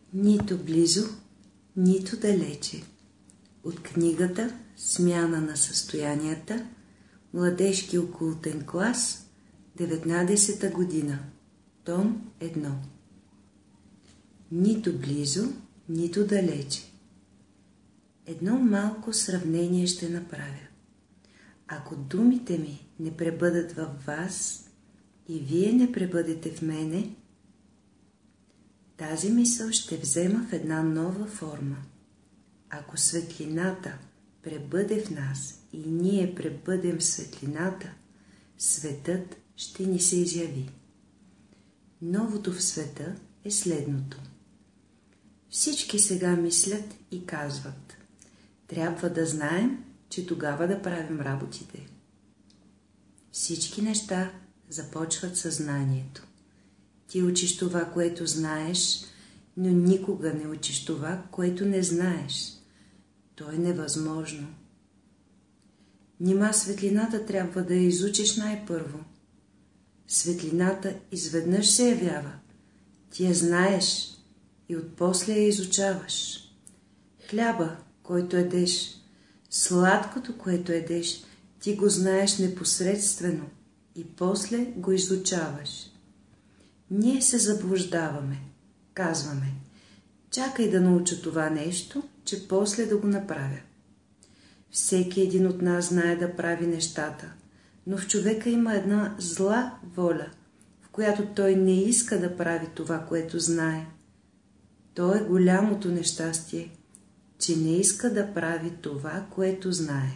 Нито близо, нито далече. От книгата "Смяна на състоянията", младежки окултен клас, 19-та година, том 1. Нито близо, нито далече. Едно малко сравнение ще направя. Ако думите ми не пребъдат във вас и вие не пребъдете в мене, тази мисъл ще взема в една нова форма. Ако светлината пребъде в нас и ние пребъдем в светлината, светът ще ни се изяви. Новото в света е следното. Всички сега мислят и казват: трябва да знаем, че тогава да правим работите. Всички неща започват със знанието. Ти учиш това, което знаеш, но никога не учиш това, което не знаеш. То е невъзможно. Нима светлината трябва да я изучиш най-първо. Светлината изведнъж се явява. Ти я знаеш и отпосле я изучаваш. Хляба, който едеш, сладкото, което едеш, ти го знаеш непосредствено и после го изучаваш. Ние се заблуждаваме. Казваме: чакай да науча това нещо, че после да го направя. Всеки един от нас знае да прави нещата, но в човека има една зла воля, в която той не иска да прави това, което знае. То е голямото нещастие, че не иска да прави това, което знае.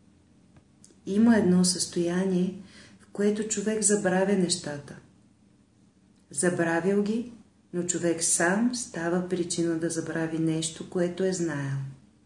Има едно състояние, в което човек забравя нещата. Забравил ги, но човек сам става причина да забрави нещо, което е знаел.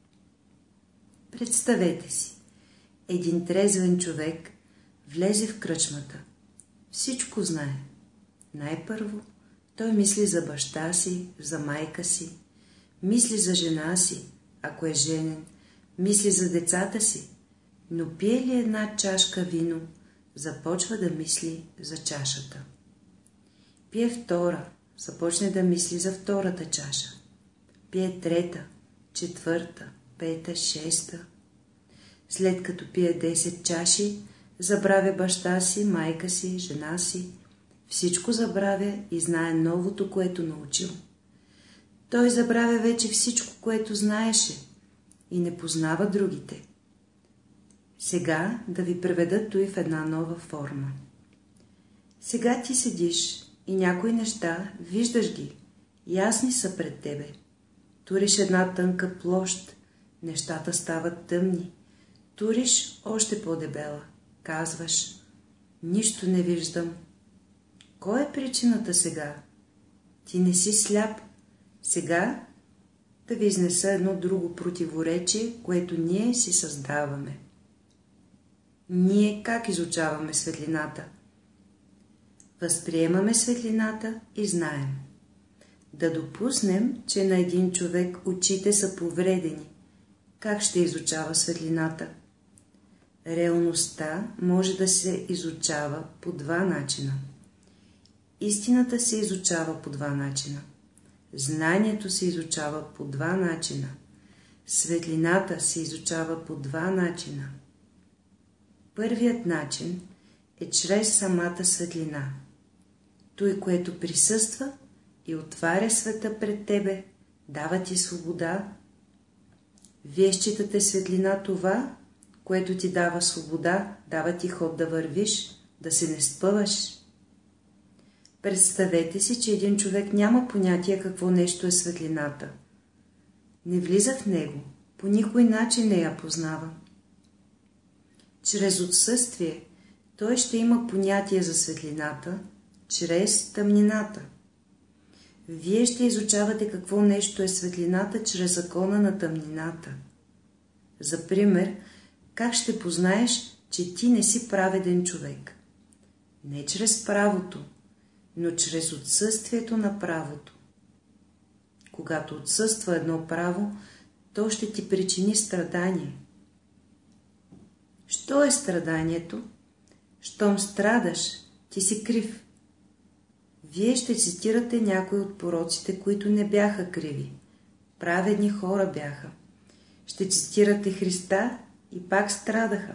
Представете си, един трезвен човек влезе в кръчмата. Всичко знае. Най-първо той мисли за баща си, за майка си, мисли за жена си, ако е женен, мисли за децата си, но пие ли една чашка вино, започва да мисли за чашата. Пие втора, започне да мисли за втората чаша. Пие трета, четвърта, пета, шеста. След като пие 10 чаши, забравя баща си, майка си, жена си. Всичко забравя и знае новото, което научил. Той забравя вече всичко, което знаеше и не познава другите. Сега да ви преведа той в една нова форма. Сега ти седиш и някои неща, виждаш ги, ясни са пред тебе. Туриш една тънка площ, нещата стават тъмни. Туриш още по-дебела, казваш: нищо не виждам. Кой е причината сега? Ти не си сляп. Сега да ви изнеса едно друго противоречие, което ние си създаваме. Ние как изучаваме светлината? Възприемаме светлината и знаем. Да допуснем, че на един човек очите са повредени. Как ще изучава светлината? Реалността може да се изучава по два начина. Истината се изучава по два начина. Знанието се изучава по два начина. Светлината се изучава по два начина. Първият начин е чрез самата светлина. Той, което присъства и отваря света пред тебе, дава ти свобода. Вие считате светлина това, което ти дава свобода, дава ти ход да вървиш, да се не спъваш. Представете си, че един човек няма понятие какво нещо е светлината. Не влиза в него, по никой начин не я познава. Чрез отсъствие той ще има понятие за светлината, чрез тъмнината. Вие ще изучавате какво нещо е светлината чрез закона на тъмнината. За пример, как ще познаеш, че ти не си праведен човек? Не чрез правото, но чрез отсъствието на правото. Когато отсъства едно право, то ще ти причини страдание. Що е страданието? Щом страдаш, ти си крив. Вие ще цитирате някои от пророците, които не бяха криви. Праведни хора бяха. Ще цитирате Христа и пак страдаха.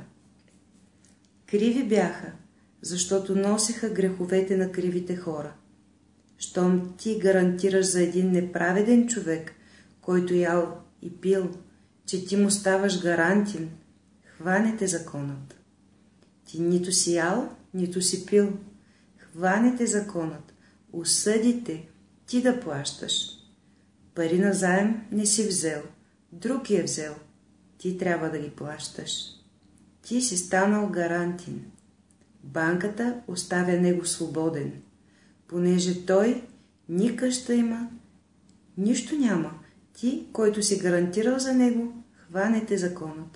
Криви бяха, защото носеха греховете на кривите хора. Щом ти гарантираш за един неправеден човек, който ял и пил, че ти му ставаш гарантин, хванете законът. Ти нито си ял, нито си пил. Хванете законът, осъдите ти да плащаш. Пари назаем не си взел, друг е взел, ти трябва да ги плащаш. Ти си станал гарантин. Банката оставя него свободен, понеже той ни къща има, нищо няма. Ти, който си гарантирал за него, хванете законът.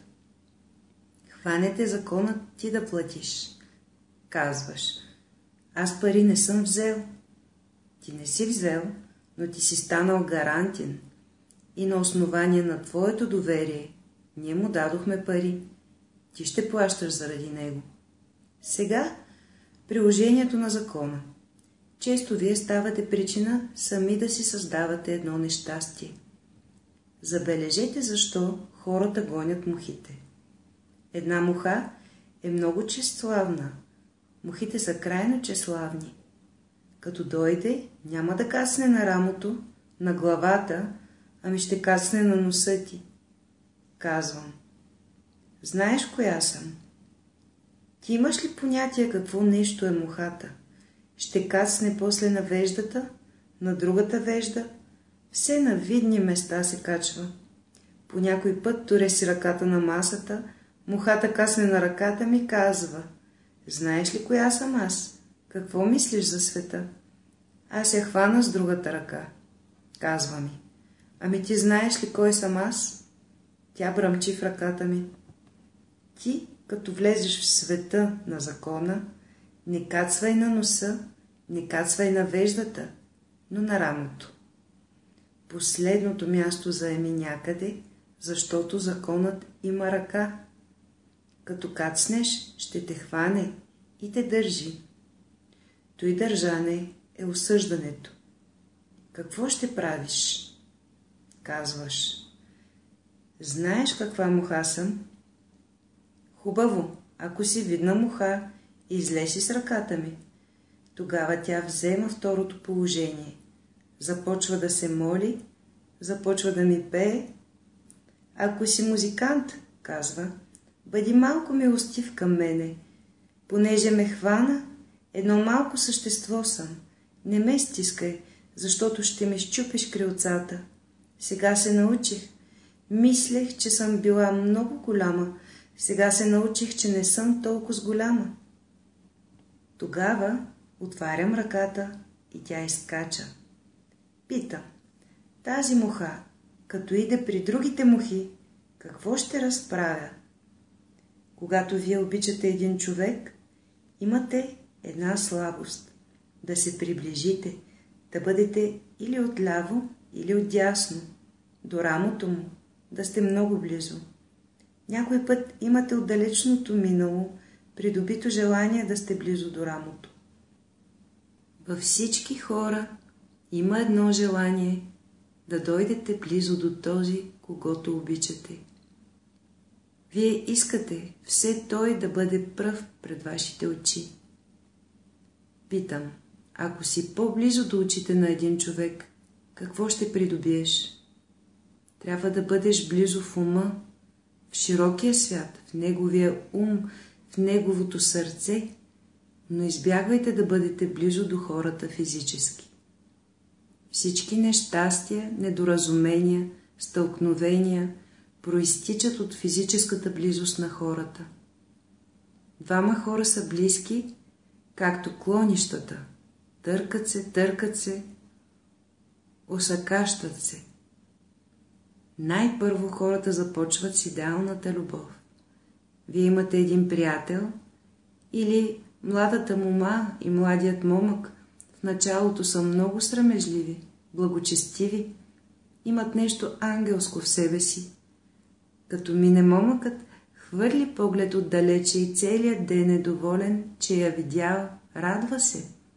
Хванете законът ти да платиш. Казваш, аз пари не съм взел. Ти не си взел, но ти си станал гарантин. И на основание на твоето доверие ние му дадохме пари. Ти ще плащаш заради него. Сега приложението на закона. Често вие ставате причина сами да си създавате едно нещастие. Забележете защо хората гонят мухите. Една муха е много честолавна. Мухите са крайно честолавни. Като дойде, няма да кацне на рамото, на главата, ами ще кацне на носа ти. Казвам, знаеш коя съм? Ти имаш ли понятие какво нещо е мухата? Ще кацне после на веждата, на другата вежда, все на видни места се качва. По някой път туре си ръката на масата, мухата касне на ръката ми, казва, знаеш ли коя съм аз? Какво мислиш за света? Аз я хвана с другата ръка. Казва ми, ами ти знаеш ли кой съм аз? Тя бръмчи в ръката ми. Ти, като влезеш в света на закона, не кацвай на носа, не кацвай на веждата, но на рамото. Последното място заеми някъде, защото законът има ръка. Като кацнеш, ще те хване и те държи. Той държане е осъждането. Какво ще правиш? Казваш, знаеш каква муха съм? Хубаво, ако си видна муха, излезь с ръката ми. Тогава тя взема второто положение. Започва да се моли, започва да ми пее. Ако си музикант, казва, бъди малко милостив към мене. Понеже ме хвана, едно малко същество съм. Не ме стискай, защото ще ме счупиш крилцата. Сега се научих. Мислех, че съм била много голяма. Сега се научих, че не съм толкова голяма. Тогава отварям ръката и тя изкача. Питам, тази муха, като иде при другите мухи, какво ще разправя? Когато вие обичате един човек, имате една слабост – да се приближите, да бъдете или отляво, или отдясно, до рамото му, да сте много близо. Някой път имате отдалечното минало, придобито желание да сте близо до рамото. Във всички хора има едно желание да дойдете близо до този, когото обичате. Вие искате все той да бъде пръв пред вашите очи. Питам, ако си по-близо до очите на един човек, какво ще придобиеш? Трябва да бъдеш близо в ума, в широкия свят, в неговия ум, в неговото сърце, но избягвайте да бъдете близо до хората физически. Всички нещастия, недоразумения, стълкновения проистичат от физическата близост на хората. Двама хора са близки, както клонищата. Търкат се, осакащат се. Най-първо хората започват с идеалната любов. Вие имате един приятел или младата мома и младият момък в началото са много срамежливи, благочестиви, имат нещо ангелско в себе си. Като мине момъкът, хвърли поглед отдалече и целият ден е доволен, че я видял, радва се.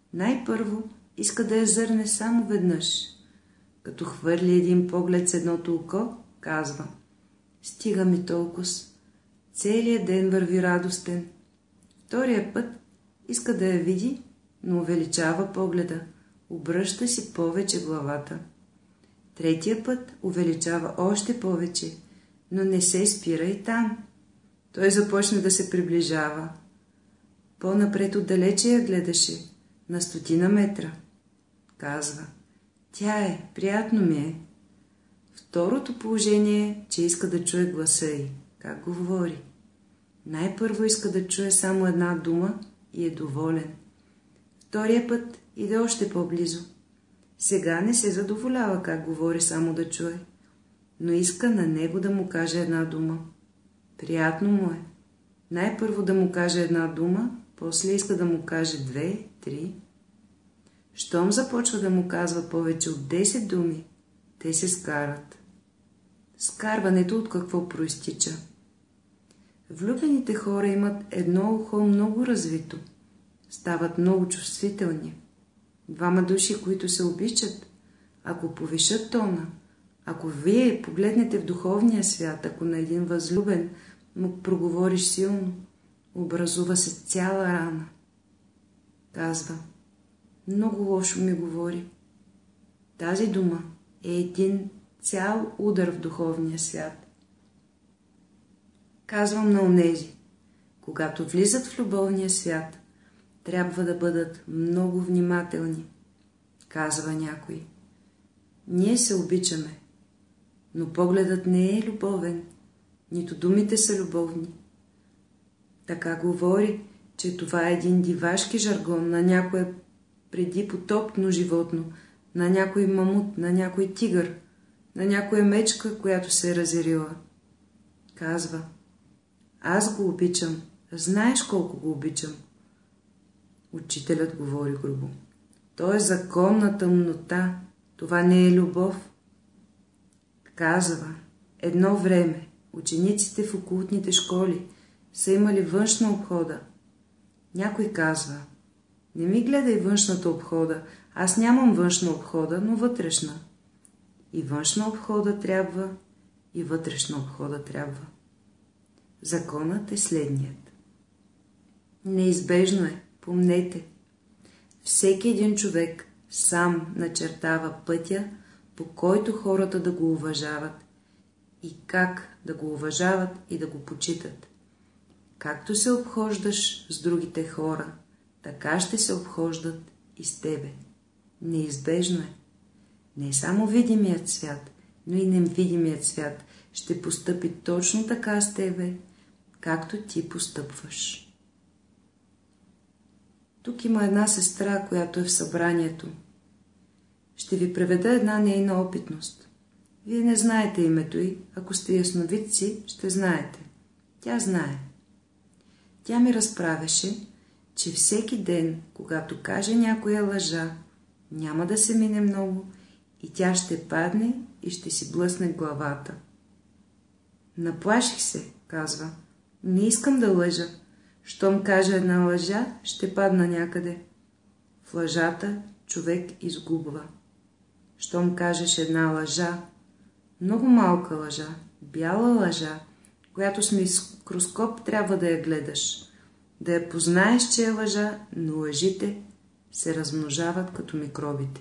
най-първо иска да я зърне само веднъж. Като хвърли един поглед с едното око, казва: стига ми толкова. Целият ден върви радостен. Втория път иска да я види, но увеличава погледа, обръща си повече главата. Третия път увеличава още повече, но не се спира и там. Той започне да се приближава. По-напред отдалече я гледаше, на 100 метра. Казва: тя е, приятно ми е. Второто положение е, че иска да чуе гласа й, как говори. Най-първо иска да чуе само една дума и е доволен. Втория път иде още по-близо. Сега не се задоволява как говори само да чуе, но иска на него да му каже една дума. Приятно му е. Най-първо да му каже една дума, после иска да му каже 2, 3. Щом започва да му казва повече от 10 думи, те се скарат. Скарването от какво проистича? Влюбените хора имат едно ухо много развито. Стават много чувствителни. Двама души, които се обичат, ако повишат тона, ако вие погледнете в духовния свят, ако на един възлюбен му проговориш силно, образува се цяла рана. Казва: много лошо ми говори. Тази дума е един цял удар в духовния свят. Казвам на онези, когато влизат в любовния свят, трябва да бъдат много внимателни. Казва някой: ние се обичаме, но погледът не е любовен, нито думите са любовни. Така говори, че това е един дивашки жаргон на някое преди потопно животно, на някой мамут, на някой тигър, на някоя мечка, която се е разярила. Казва: аз го обичам, знаеш колко го обичам. Учителят говори грубо: то е закон на тъмнота, това не е любов. Казва: едно време учениците в окултните школи са имали външна обхода. Някой казва: не ми гледай външната обхода, аз нямам външна обхода, но вътрешна. И външна обхода трябва, и вътрешна обхода трябва. Законът е следният. Неизбежно е, помнете, всеки един човек сам начертава пътя, по който хората да го уважават и как да го уважават и да го почитат. Както се обхождаш с другите хора, така ще се обхождат и с тебе. Неизбежно е. Не само видимият свят, но и невидимият свят ще постъпи точно така с тебе, както ти постъпваш. Тук има една сестра, която е в събранието. Ще ви преведа една нейна опитност. Вие не знаете името й, ако сте ясновидци, ще знаете. Тя знае. Тя ми разправяше, че всеки ден, когато каже някоя лъжа, няма да се мине много и тя ще падне и ще си блъсне главата. Наплаших се, казва. Не искам да лъжа. Щом кажа една лъжа, ще падна някъде. В лъжата човек изгубва. Щом кажеш една лъжа, много малка лъжа, бяла лъжа, която с микроскоп трябва да я гледаш, да я познаеш, че е лъжа, но лъжите се размножават като микробите.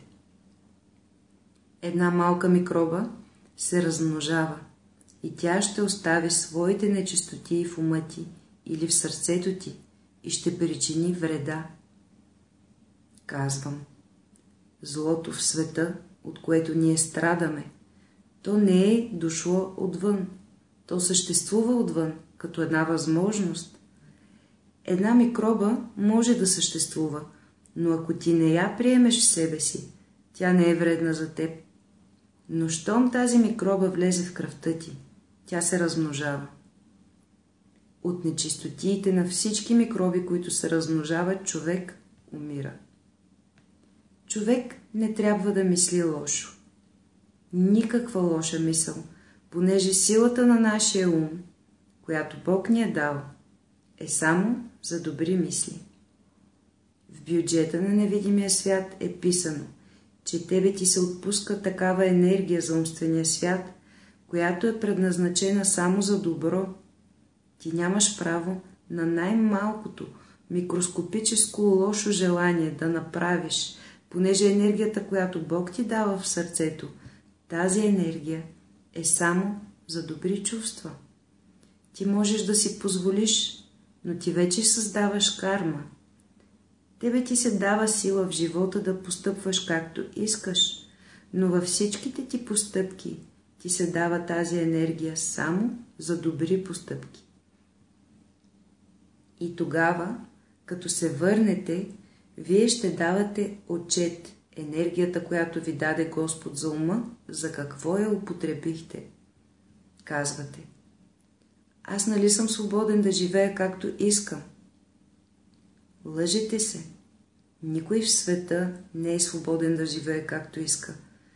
Една малка микроба се размножава и тя ще остави своите нечистотии в ума ти или в сърцето ти и ще причини вреда. Казвам, злото в света, от което ние страдаме, то не е дошло отвън, то съществува отвън, като една възможност. Една микроба може да съществува, но ако ти не я приемеш в себе си, тя не е вредна за теб. Но щом тази микроба влезе в кръвта ти, тя се размножава. От нечистотиите на всички микроби, които се размножават, човек умира. Човек не трябва да мисли лошо. Никаква лоша мисъл, понеже силата на нашия ум, която Бог ни е дал, е само за добри мисли. В бюджета на невидимия свят е писано, че тебе ти се отпуска такава енергия за умствения свят, която е предназначена само за добро. Ти нямаш право на най-малкото микроскопическо лошо желание да направиш, понеже енергията, която Бог ти дава в сърцето, тази енергия е само за добри чувства. Ти можеш да си позволиш, но ти вече създаваш карма. Тебе ти се дава сила в живота да постъпваш както искаш, но във всичките ти постъпки ти се дава тази енергия само за добри постъпки. И тогава, като се върнете, вие ще давате отчет, енергията, която ви даде Господ за ума, за какво я употребихте. Казвате: аз нали съм свободен да живея както искам? Лъжете се. Никой в света не е свободен да живее както иска.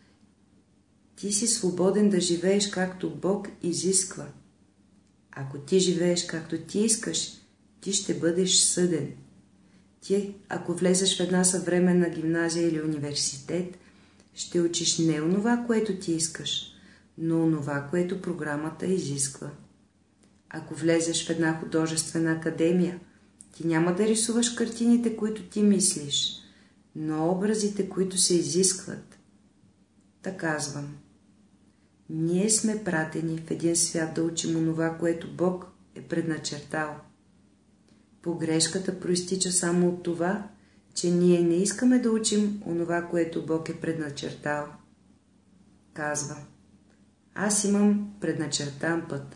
Ти си свободен да живееш както Бог изисква. Ако ти живееш както ти искаш, ти ще бъдеш съден. Ти, ако влезеш в една съвременна гимназия или университет, ще учиш не онова, което ти искаш, но онова, което програмата изисква. Ако влезеш в една художествена академия, ти няма да рисуваш картините, които ти мислиш, но образите, които се изискват. Та казвам: ние сме пратени в един свят да учим онова, което Бог е предначертал. Погрешката проистича само от това, че ние не искаме да учим онова, което Бог е предначертал. Казвам: аз имам предначертан път.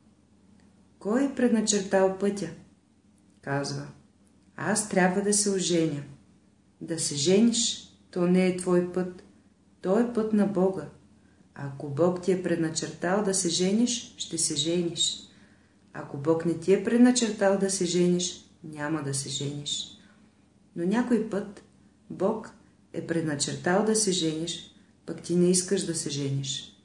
Кой е предначертал пътя? Казва: аз трябва да се оженя. Да се жениш, то не е твой път, то е път на Бога. Ако Бог ти е предначертал да се жениш, ще се жениш. Ако Бог не ти е предначертал да се жениш, няма да се жениш. Но някой път Бог е предначертал да се жениш, пък ти не искаш да се жениш.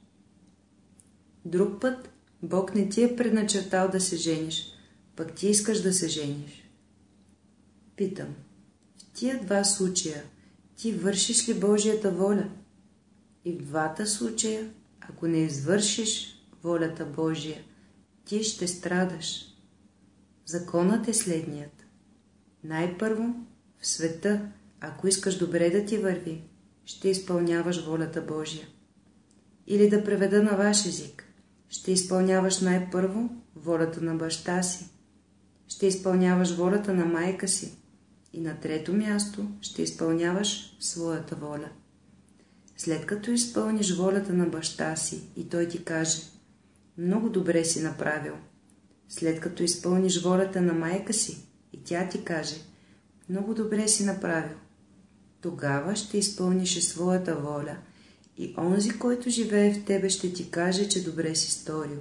Друг път Бог не ти е предначертал да се жениш, пък ти искаш да се жениш. Питам: в тия два случая ти вършиш ли Божията воля? И в двата случая, ако не извършиш волята Божия, ти ще страдаш. Законът е следният. Най-първо, в света, ако искаш добре да ти върви, ще изпълняваш волята Божия. Или да преведа на ваш език, ще изпълняваш най-първо волята на баща си, ще изпълняваш волята на майка си и на трето място ще изпълняваш своята воля. След като изпълниш волята на баща си и той ти каже: много добре си направил. След като изпълниш волята на майка си и тя ти каже: много добре си направил, тогава ще изпълниш и своята воля и онзи, който живее в тебе, ще ти каже, че добре си сторил.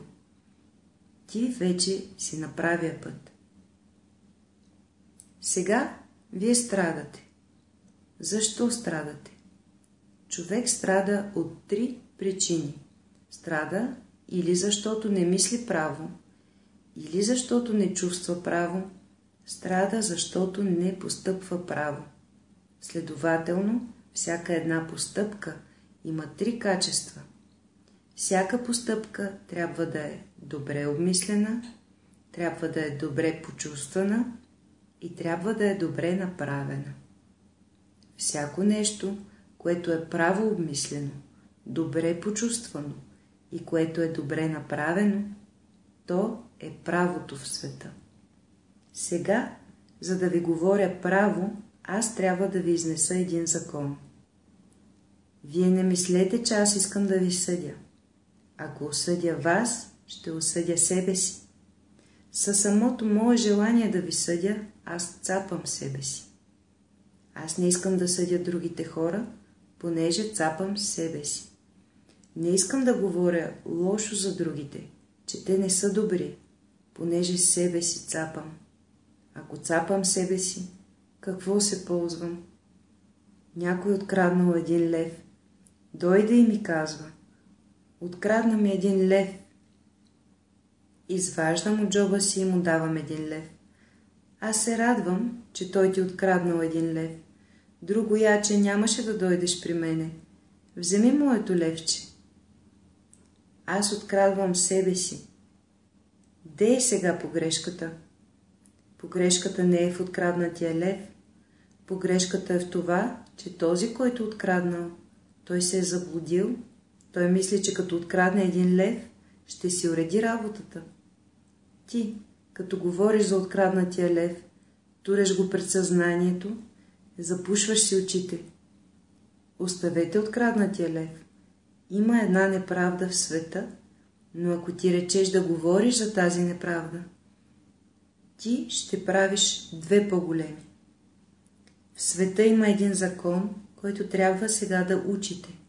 Ти вече си на правия път. Сега вие страдате. Защо страдате? Човек страда от 3 причини. Страда или защото не мисли право, или защото не чувства право, страда защото не постъпва право. Следователно, всяка една постъпка има 3 качества. Всяка постъпка трябва да е добре обмислена, трябва да е добре почувствана и трябва да е добре направена. Всяко нещо, което е право обмислено, добре почувствано и което е добре направено, то е правото в света. Сега, за да ви говоря право, аз трябва да ви изнеса един закон. Вие не мислете, че аз искам да ви съдя. Ако осъдя вас, ще осъдя себе си. Със самото мое желание да ви съдя, аз цапам себе си. Аз не искам да съдя другите хора, понеже цапам себе си. Не искам да говоря лошо за другите, че те не са добри, понеже себе си цапам. Ако цапам себе си, какво се ползвам? Някой откраднал 1 лев. Дойде и ми казва: открадна ми 1 лев. Изваждам от джоба си и му давам 1 лев. Аз се радвам, че той ти откраднал 1 лев. Друго яче нямаше да дойдеш при мене. Вземи моето левче. Аз открадвам себе си. Де е сега погрешката? Погрешката не е в откраднатия лев. Погрешката е в това, че този, който откраднал, той се е заблудил. Той мисли, че като открадне 1 лев, ще си уреди работата. Ти, като говориш за откраднатия лев, туреш го пред съзнанието, запушваш си очите. Оставете откраднатия лев. Има една неправда в света, но ако ти речеш да говориш за тази неправда, ти ще правиш 2 по-големи. В света има един закон, който трябва сега да учите.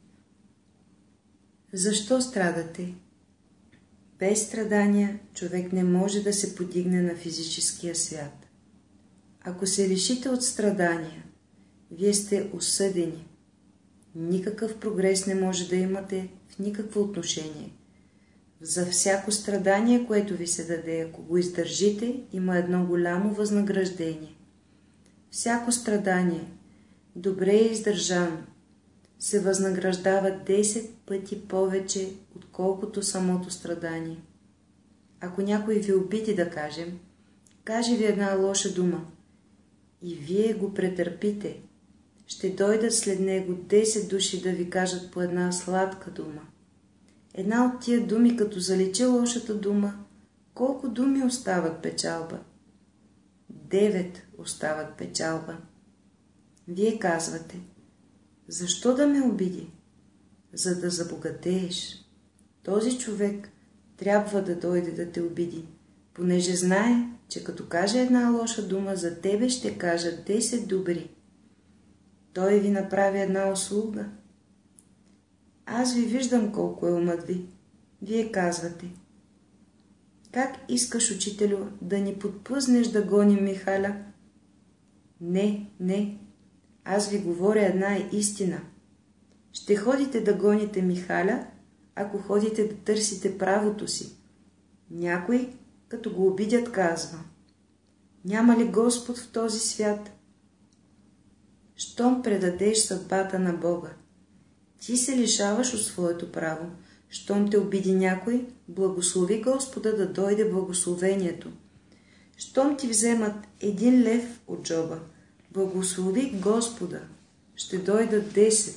Защо страдате? Без страдания човек не може да се подигне на физическия свят. Ако се лишите от страдания, вие сте осъдени. Никакъв прогрес не може да имате в никакво отношение. За всяко страдание, което ви се даде, ако го издържите, има едно голямо възнаграждение. Всяко страдание, добре издържано, се възнаграждава 10 пъти повече, отколкото самото страдание. Ако някой ви обиди, да кажем, каже ви една лоша дума и вие го претърпите, ще дойдат след него 10 души да ви кажат по една сладка дума. Една от тия думи, като заличи лошата дума, колко думи остават печалба? 9 остават печалба. Вие казвате, защо да ме обиди? За да забогатееш. Този човек трябва да дойде да те обиди, понеже знае, че като каже една лоша дума, за тебе ще кажа 10 добри. Той ви направи една услуга. Аз ви виждам колко е умът ви. Вие казвате, как искаш, учителю, да ни подпъзнеш да гоним Михаля? Не, аз ви говоря една истина. Ще ходите да гоните Михаля, ако ходите да търсите правото си. Някой, като го обидят, казва, няма ли Господ в този свят? Щом предадеш съдбата на Бога, ти се лишаваш от своето право. Щом те обиди някой, благослови Господа да дойде благословението. Щом ти вземат 1 лев от джоба, благослови Господа, ще дойдат 10.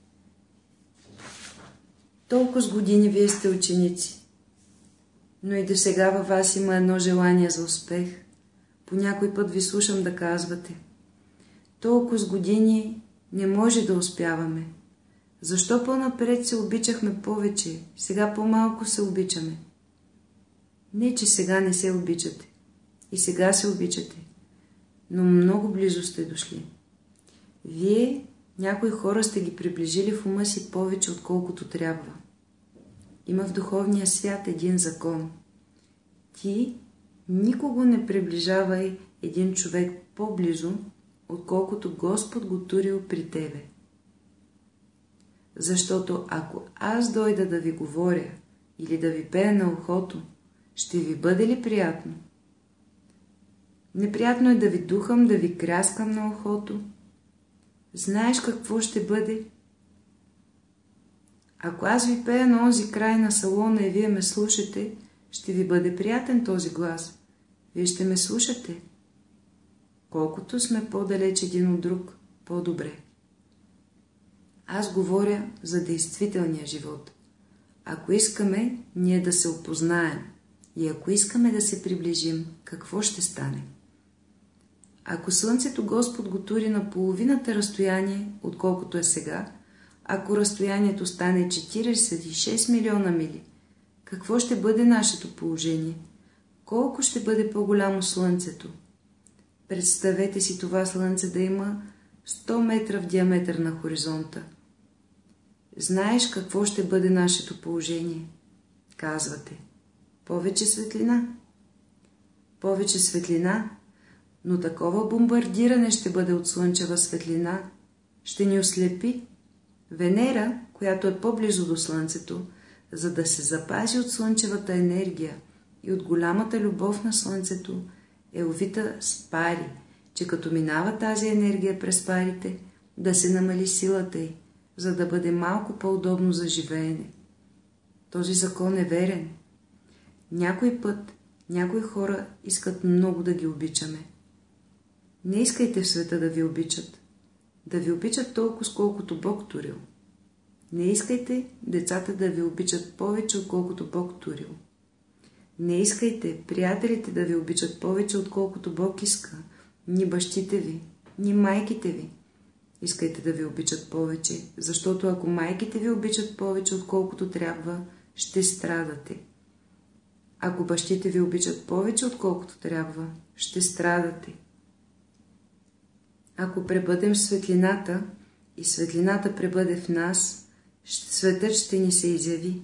Толкова с години вие сте ученици, но и до сега във вас има едно желание за успех. По някой път ви слушам да казвате, толкова с години не може да успяваме. Защо по-напред се обичахме повече, сега по-малко се обичаме? Не, че сега не се обичате. И сега се обичате. Но много близо сте дошли. Вие, някои хора, сте ги приближили в ума си повече, отколкото трябва. Има в духовния свят един закон. Ти никого не приближавай един човек по-близо, отколкото Господ го турил при тебе. Защото ако аз дойда да ви говоря или да ви пея на ухото, ще ви бъде ли приятно? Неприятно е да ви духам, да ви кряскам на ухото. Знаеш какво ще бъде? Ако аз ви пея на онзи край на салона и вие ме слушате, ще ви бъде приятен този глас. Вие ще ме слушате. Колкото сме по-далеч един от друг, по-добре. Аз говоря за действителния живот. Ако искаме ние да се опознаем и ако искаме да се приближим, какво ще стане? Ако Слънцето Господ го тури на половината разстояние, отколкото е сега, ако разстоянието стане 46 милиона мили, какво ще бъде нашето положение? Колко ще бъде по-голямо Слънцето? Представете си това Слънце да има 100 метра в диаметър на хоризонта. Знаеш какво ще бъде нашето положение? Казвате, повече светлина. Повече светлина, но такова бомбардиране ще бъде от слънчева светлина, ще ни ослепи. Венера, която е по-близо до Слънцето, за да се запази от слънчевата енергия и от голямата любов на Слънцето, е увита с пари, че като минава тази енергия през парите, да се намали силата й, за да бъде малко по-удобно за живеене. Този закон е верен. Някой път някои хора искат много да ги обичаме. Не искайте в света да ви обичат. Да ви обичат толкова, сколкото Бог турил. Не искайте децата да ви обичат повече, отколкото Бог турил. Не искайте приятелите да ви обичат повече, отколкото Бог иска. Ни бащите ви, ни майките ви. Искайте да ви обичат повече, защото ако майките ви обичат повече, отколкото трябва, ще страдате. Ако бащите ви обичат повече, отколкото трябва, ще страдате. Ако пребъдем в светлината и светлината пребъде в нас, светът ще ни се изяви.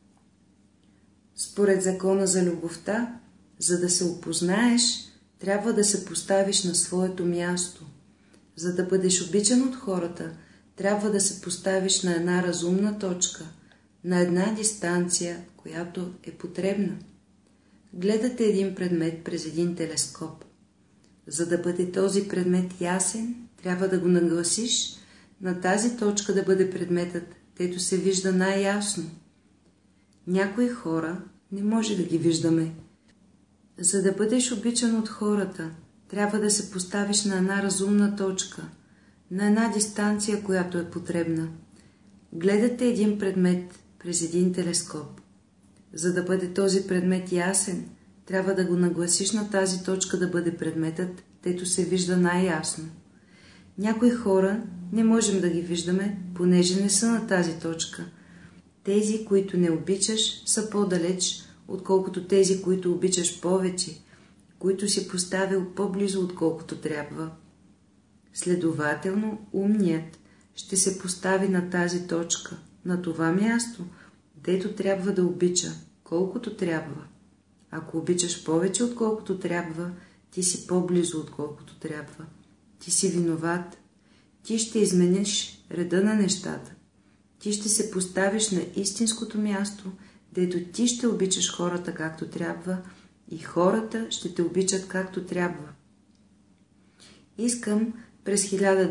Според закона за любовта, за да се опознаеш, трябва да се поставиш на своето място. За да бъдеш обичан от хората, трябва да се поставиш на една разумна точка, на една дистанция, която е потребна. Гледате един предмет през един телескоп. За да бъде този предмет ясен, трябва да го нагласиш на тази точка да бъде предметът, дето се вижда най-ясно. Някои хора не може да ги виждаме. За да бъдеш обичан от хората, трябва да се поставиш на една разумна точка, на една дистанция, която е потребна. Гледате един предмет през един телескоп. За да бъде този предмет ясен, трябва да го нагласиш на тази точка да бъде предметът, дето се вижда най-ясно. Някои хора не можем да ги виждаме, понеже не са на тази точка. Тези, които не обичаш, са по-далеч, отколкото тези, които обичаш повече, които си поставил по-близо, отколкото трябва. Следователно, умният ще се постави на тази точка, на това място, дето трябва да обича, колкото трябва. Ако обичаш повече, отколкото трябва, ти си по-близо, отколкото трябва. Ти си виноват. Ти ще измениш реда на нещата. Ти ще се поставиш на истинското място, дето ти ще обичаш хората както трябва и хората ще те обичат както трябва. Искам през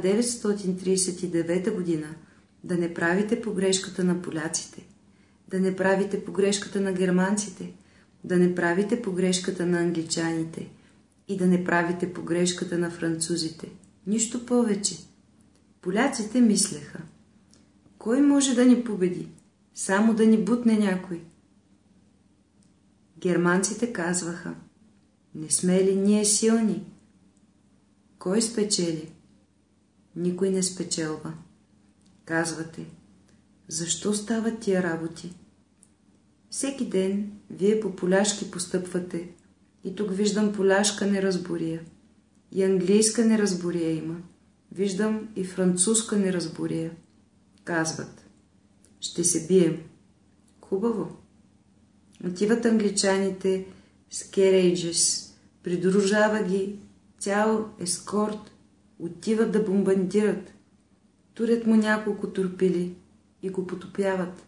1939 година да не правите погрешката на поляците, да не правите погрешката на германците, да не правите погрешката на англичаните и да не правите погрешката на французите. Нищо повече. Поляците мислеха: кой може да ни победи? Само да ни бутне някой. Германците казваха: не сме ли ние силни? Кой спечели? Никой не спечелва. Казвате: защо стават тия работи? Всеки ден вие по поляшки постъпвате и тук виждам поляшка неразбория, и английска неразбория има, виждам и французска неразбория. Казват: ще се бием. Хубаво. Отиват англичаните с керейджес, придружава ги цял ескорт, отиват да бомбардират, турят му няколко турпили и го потопяват.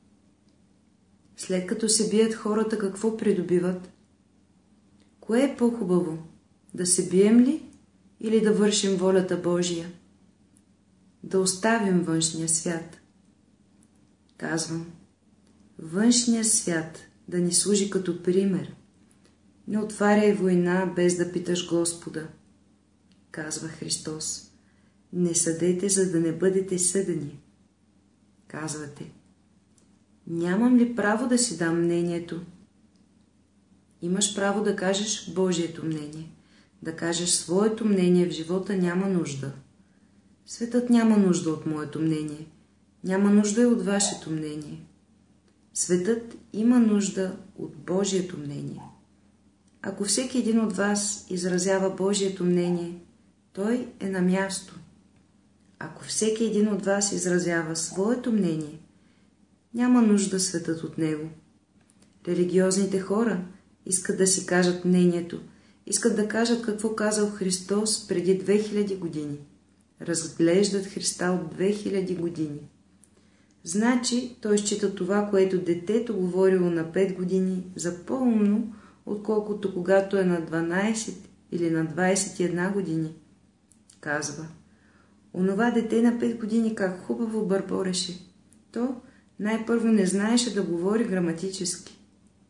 След като се бият хората, какво придобиват? Кое е по-хубаво? Да се бием ли или да вършим волята Божия? Да оставим външния свят. Казвам: външния свят да ни служи като пример. Не отваряй война, без да питаш Господа. Казва Христос: не съдете, за да не бъдете съдени. Казвате: нямам ли право да си дам мнението? Имаш право да кажеш Божието мнение. Да кажеш своето мнение в живота няма нужда. Светът няма нужда от моето мнение. Няма нужда и от вашето мнение. Светът има нужда от Божието мнение. Ако всеки един от вас изразява Божието мнение, той е на място. Ако всеки един от вас изразява своето мнение, няма нужда светът от него. Религиозните хора искат да си кажат мнението, искат да кажат какво казал Христос преди 2000 години. Разглеждат Христа от 2000 години. Значи той счита това, което детето говорило на 5 години, за по-умно, отколкото когато е на 12 или на 21 години? Казва: онова дете на 5 години как хубаво бърбореше. То най-първо не знаеше да говори граматически.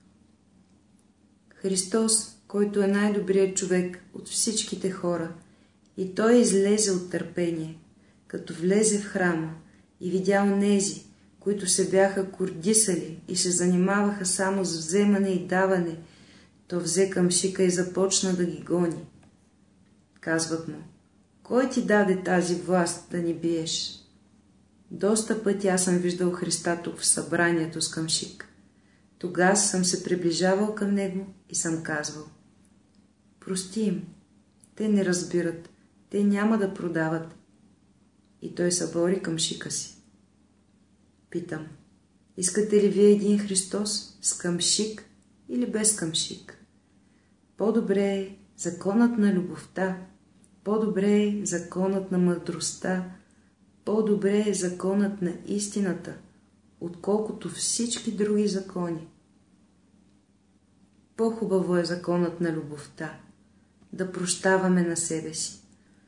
Христос, който е най-добрият човек от всичките хора, и той излезе от търпение, като влезе в храма и видя онези, които се бяха кордисали и се занимаваха само с вземане и даване, то взе камшика и започна да ги гони. Казват му: кой ти даде тази власт да ни биеш? Доста пъти аз съм виждал Христа тук в събранието с камшик. Тогава съм се приближавал към него и съм казвал: прости им, те не разбират, те няма да продават. И той събори камшика си. Питам: искате ли вие един Христос с камшик или без камшик? По-добре е законът на любовта, по-добре е законът на мъдростта, по-добре е законът на истината, отколкото всички други закони. По-хубаво е законът на любовта, да прощаваме на себе си.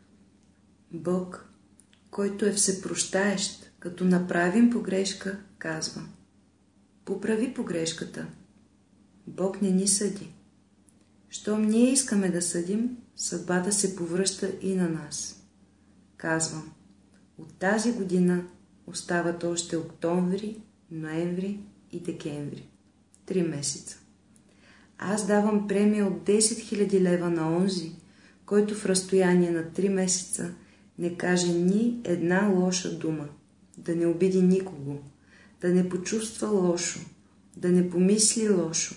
Бог, който е всепрощаещ, като направим погрешка, казва: поправи погрешката. Бог не ни съди. Щом ние искаме да съдим, съдбата се повръща и на нас. Казвам: от тази година остават още октомври, ноември и декември. 3 месеца. Аз давам премия от 10 000 лева на онзи, който в разстояние на 3 месеца не каже ни една лоша дума, да не обиди никого, да не почувства лошо, да не помисли лошо.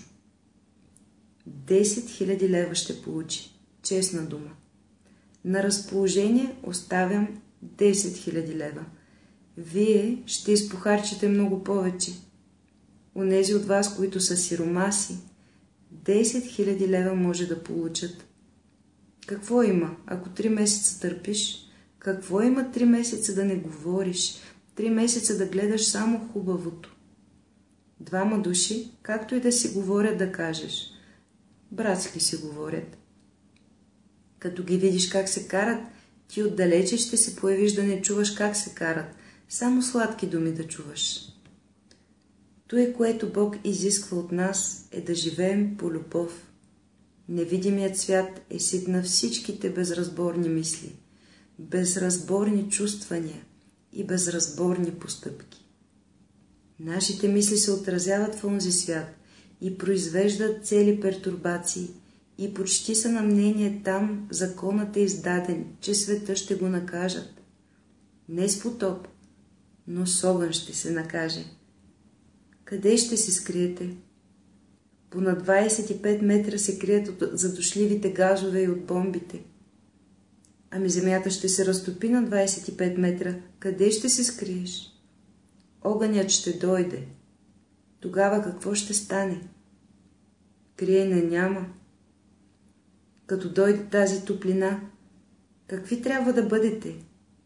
10 000 лева ще получи, честна дума. На разположение оставям 10 000 лева. Вие ще изпохарчите много повече. Онези от вас, които са сиромаси, 10 000 лева може да получат. Какво има, ако 3 месеца търпиш? Какво има 3 месеца да не говориш? 3 месеца да гледаш само хубавото? 2 души, както и да си говорят, да кажеш: братски си говорят. Като ги видиш как се карат, ти отдалече ще се появиш да не чуваш как се карат, само сладки думи да чуваш. Тое, което Бог изисква от нас, е да живеем по любов. Невидимият свят е сит на всичките безразборни мисли, безразборни чувствания и безразборни постъпки. Нашите мисли се отразяват в онзи свят и произвеждат цели пертурбации, и почти са на мнение там законът е издаден, че света ще го накажат. Не с потоп, но с огън ще се накаже. Къде ще се скриете? По на 25 метра се крият от задушливите газове и от бомбите. Ами земята ще се разтопи на 25 метра. Къде ще се скриеш? Огънят ще дойде. Тогава какво ще стане? Криене няма. Като дойде тази топлина, какви трябва да бъдете?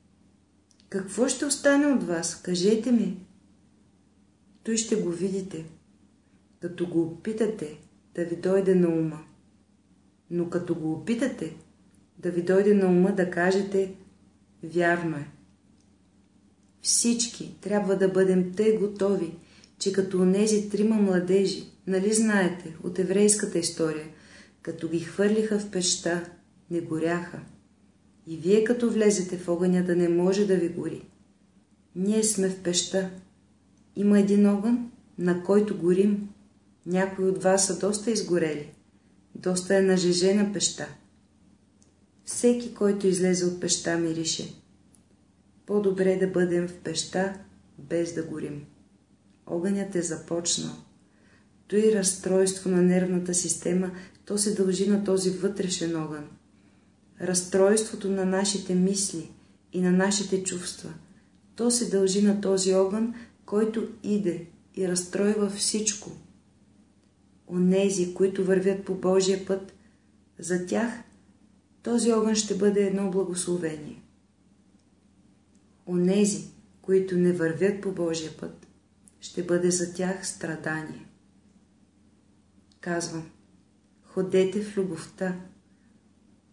Какво ще остане от вас? Кажете ми. Той ще го видите, като го опитате да ви дойде на ума. Но като го опитате да ви дойде на ума, да кажете: вярно е. Всички трябва да бъдем тъй готови, че като онези 3 младежи, нали знаете от еврейската история, като ги хвърлиха в пещта, не горяха. И вие като влезете в огъня, да не може да ви гори. Ние сме в пещта. Има един огън, на който горим. Някои от вас са доста изгорели. Доста е нажежена пеща. Всеки, който излезе от пеща, мирише. По-добре да бъдем в пеща, без да горим. Огънят е започнал. Той разстройство на нервната система, то се дължи на този вътрешен огън. Разстройството на нашите мисли и на нашите чувства, то се дължи на този огън, който иде и разстройва всичко. Онези, които вървят по Божия път, за тях този огън ще бъде едно благословение. Онези, които не вървят по Божия път, ще бъде за тях страдание. Казвам: ходете в любовта.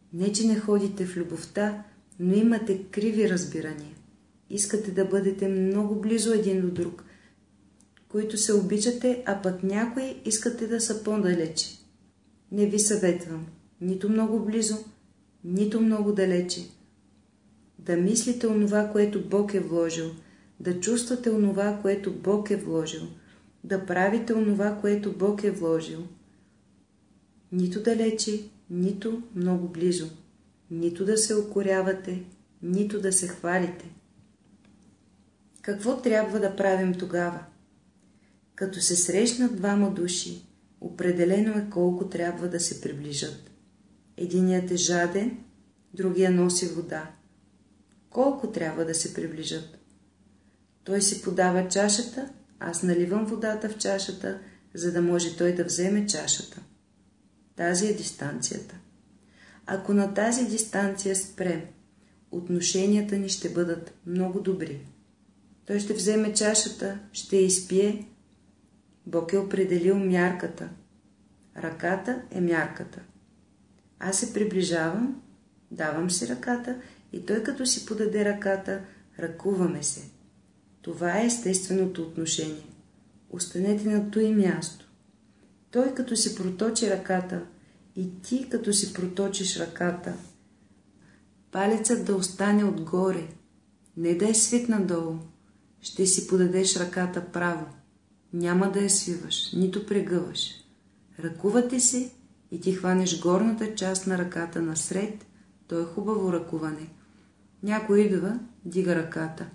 Не, че не ходите в любовта, но имате криви разбирания. Искате да бъдете много близо един до друг, които се обичате, а пък някои искате да са по-далече. Не ви съветвам, нито много близо, нито много далече. Да мислите онова, което Бог е вложил, да чувствате онова, което Бог е вложил, да правите онова, което Бог е вложил. Нито далече, нито много близо, нито да се укорявате, нито да се хвалите. Какво трябва да правим тогава? Като се срещнат двама души, определено е колко трябва да се приближат. Единият е жаден, другия носи вода. Колко трябва да се приближат? Той си подава чашата, аз наливам водата в чашата, за да може той да вземе чашата. Тази е дистанцията. Ако на тази дистанция спрем, отношенията ни ще бъдат много добри. Той ще вземе чашата, ще я изпие. Бог е определил мярката. Ръката е мярката. Аз се приближавам, давам си ръката и той като си подаде ръката, ръкуваме се. Това е естественото отношение. Останете на това място. Той като си проточи ръката и ти като си проточиш ръката, палецът да остане отгоре, не да е свит надолу. Ще си подадеш ръката право. Няма да я свиваш, нито прегъваш. Ръкувате се и ти хванеш горната част на ръката насред. То е хубаво ръкуване. Някой идва, дига ръката.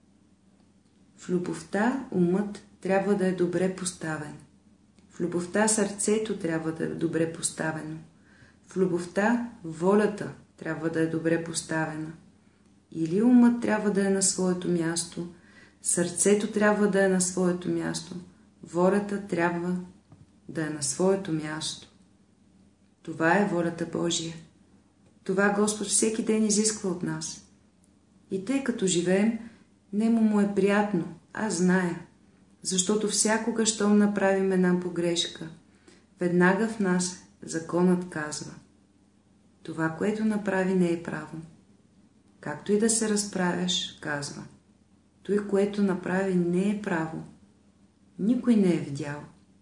В любовта умът трябва да е добре поставен. В любовта сърцето трябва да е добре поставено. В любовта волята трябва да е добре поставена. Или умът трябва да е на своето място, сърцето трябва да е на своето място, волята трябва да е на своето място. Това е волята Божия. Това Господ всеки ден изисква от нас. И тъй като живеем, нему му е приятно, аз зная, защото всякога, щом направим една погрешка, веднага в нас законът казва: това, което направи, не е право. Както и да се разправяш, казва: той, което направи, не е право. Никой не е видял.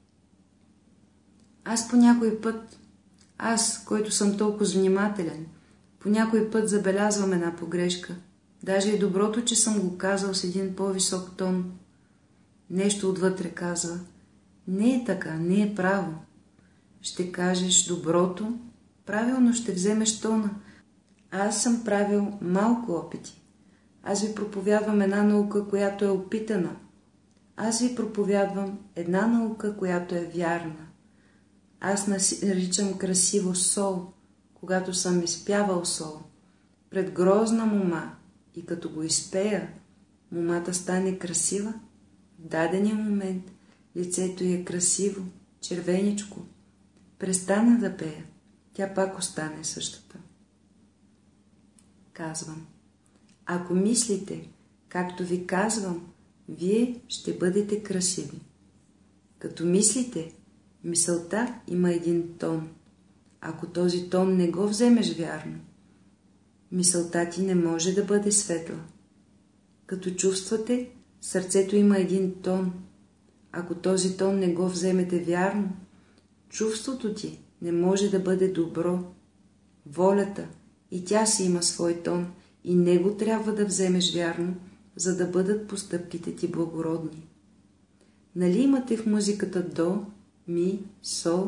Аз по някой път, който съм толкова внимателен, по някой път забелязвам една погрешка. Даже и доброто, че съм го казал с един по-висок тон. Нещо отвътре казва: не е така, не е право. Ще кажеш доброто, правилно ще вземеш тона. Аз съм правил малко опити. Аз ви проповядвам една наука, която е опитана. Аз ви проповядвам една наука, която е вярна. Аз наричам красиво сол, когато съм изпявал сол, пред грозна мома, и като го изпея, момата стане красива. В дадения момент лицето й е красиво, червеничко. Престана да пея, тя пак остане същата. Казвам: ако мислите, както ви казвам, вие ще бъдете красиви. Като мислите, мисълта има един тон. Ако този тон не го вземеш вярно, мисълта ти не може да бъде светла. Като чувствате, сърцето има един тон. Ако този тон не го вземете вярно, чувството ти не може да бъде добро. Волята и тя си има свой тон и него трябва да вземеш вярно, за да бъдат постъпките ти благородни. Нали имате в музиката до, ми, сол?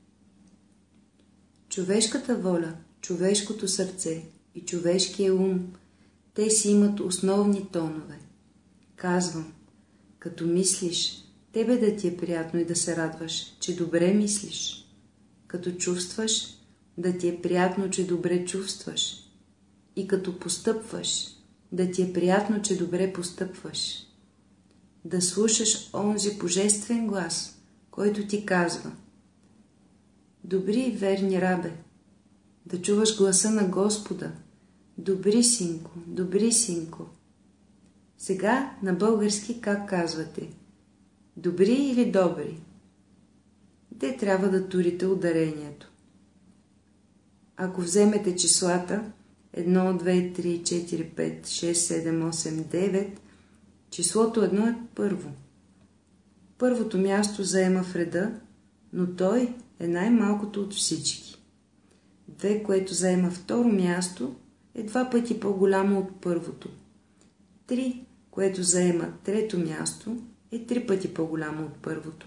Човешката воля, човешкото сърце и човешкия ум, те си имат основни тонове. Казвам, като мислиш, тебе да ти е приятно и да се радваш, че добре мислиш. Като чувстваш, да ти е приятно, че добре чувстваш. И като постъпваш, да ти е приятно, че добре постъпваш. Да слушаш онзи божествен глас, който ти казва: добри и верни рабе. Да чуваш гласа на Господа: добри синко, добри синко. Сега на български как казвате? Добри или добри? Де трябва да турите ударението? Ако вземете числата 1, 2, 3, 4, 5, 6, 7, 8, 9, числото 1 е първо. Първото място заема в реда, но той е най-малкото от всички. 2, което заема второ място, е 2 пъти по-голямо от първото. 3, което заема трето място, е 3 пъти по-голямо от първото.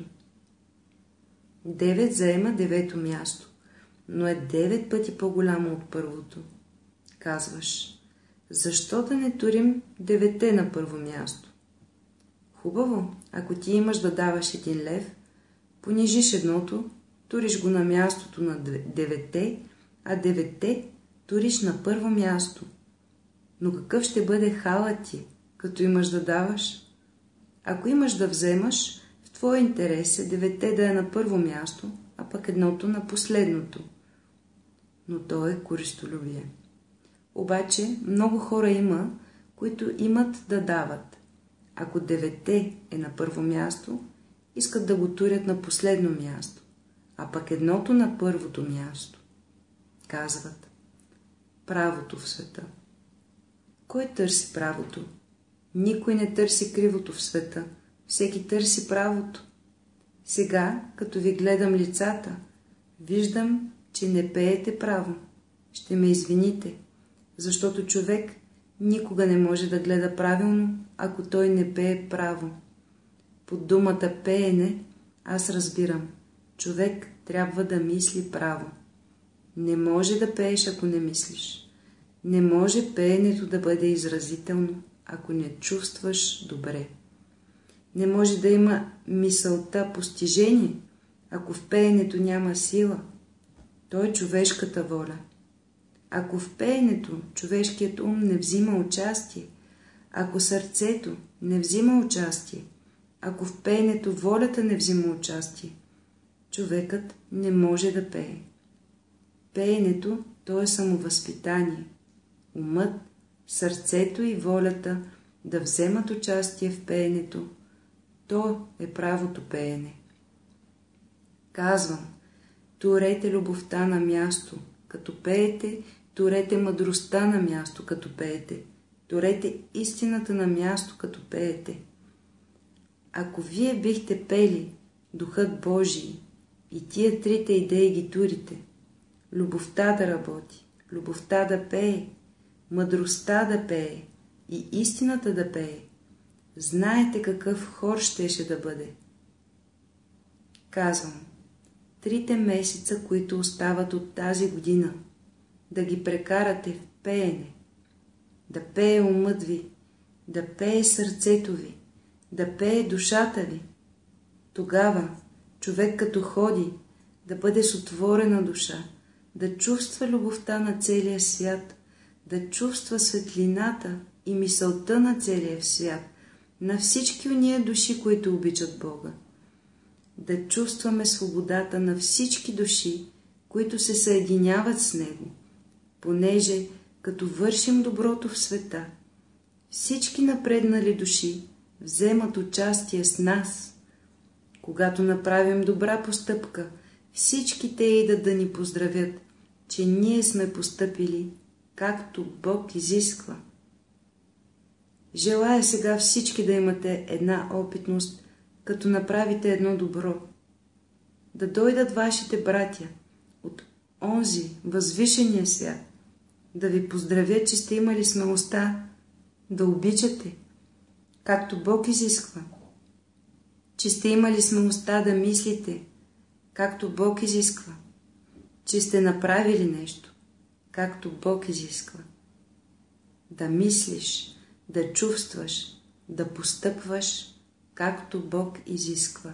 9 заема девето място, но е 9 пъти по-голямо от първото. Казваш, защо да не турим 9 на първо място? Хубаво, ако ти имаш да даваш 1 лев, понижиш едното, туриш го на мястото на 9, а 9 туриш на първо място. Но какъв ще бъде халът ти, като имаш да даваш? Ако имаш да вземаш, в твой интерес е 9 да е на първо място, а пък едното на последното. Но то е користолюбие. Обаче много хора има, които имат да дават. Ако 9 е на първо място, искат да го турят на последно място, а пък едното на първото място. Казват, правото в света. Кой търси правото? Никой не търси кривото в света. Всеки търси правото. Сега, като ви гледам лицата, виждам, че не пеете право. Ще ме извините, защото човек никога не може да гледа правилно, ако той не пее право. Под думата пеене аз разбирам, човек трябва да мисли право. Не може да пееш, ако не мислиш. Не може пеенето да бъде изразително, ако не чувстваш добре. Не може да има мисълта постижение, ако в пеенето няма сила. То е човешката воля. Ако в пеенето човешкият ум не взима участие, ако сърцето не взима участие, ако в пеенето волята не взима участие, човекът не може да пее. Пеенето, то е самовъзпитание. Умът, сърцето и волята да вземат участие в пеенето, то е правото пеене. Казвам, турете любовта на място, като пеете, турете мъдростта на място, като пеете, турете истината на място, като пеете. Ако вие бихте пели Духът Божий и тия трите идеи ги турите, любовта да работи, любовта да пее, мъдростта да пее и истината да пее, знаете какъв хор щеше да бъде. Казвам, 3 месеца, които остават от тази година, да ги прекарате в пеене, да пее умът ви, да пее сърцето ви, да пее душата ви. Тогава човек като ходи, да бъде с отворена душа, да чувства любовта на целия свят, да чувства светлината и мисълта на целия свят, на всички уния души, които обичат Бога. Да чувстваме свободата на всички души, които се съединяват с Него, понеже като вършим доброто в света, всички напреднали души вземат участие с нас. Когато направим добра постъпка, всички те идат да ни поздравят, че ние сме постъпили, както Бог изисква. Желая сега всички да имате една опитност, като направите едно добро. Да дойдат вашите братя от онзи възвишения свят, да ви поздравят, че сте имали смелостта да обичате, както Бог изисква, че сте имали смелостта да мислите, както Бог изисква, че сте направили нещо, както Бог изисква. Да мислиш, да чувстваш, да постъпваш, както Бог изисква.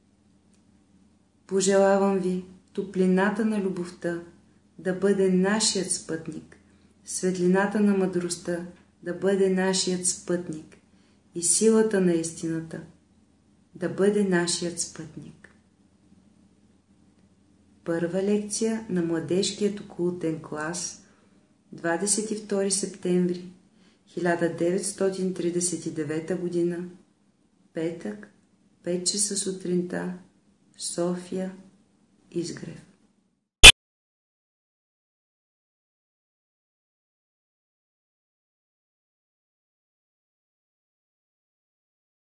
Пожелавам ви топлината на любовта да бъде нашият спътник, светлината на мъдростта да бъде нашият спътник и силата на истината да бъде нашият спътник. Първа лекция на младежкият окултен клас, 22 септември 1939 г., петък, 5 часа сутринта, София, Изгрев.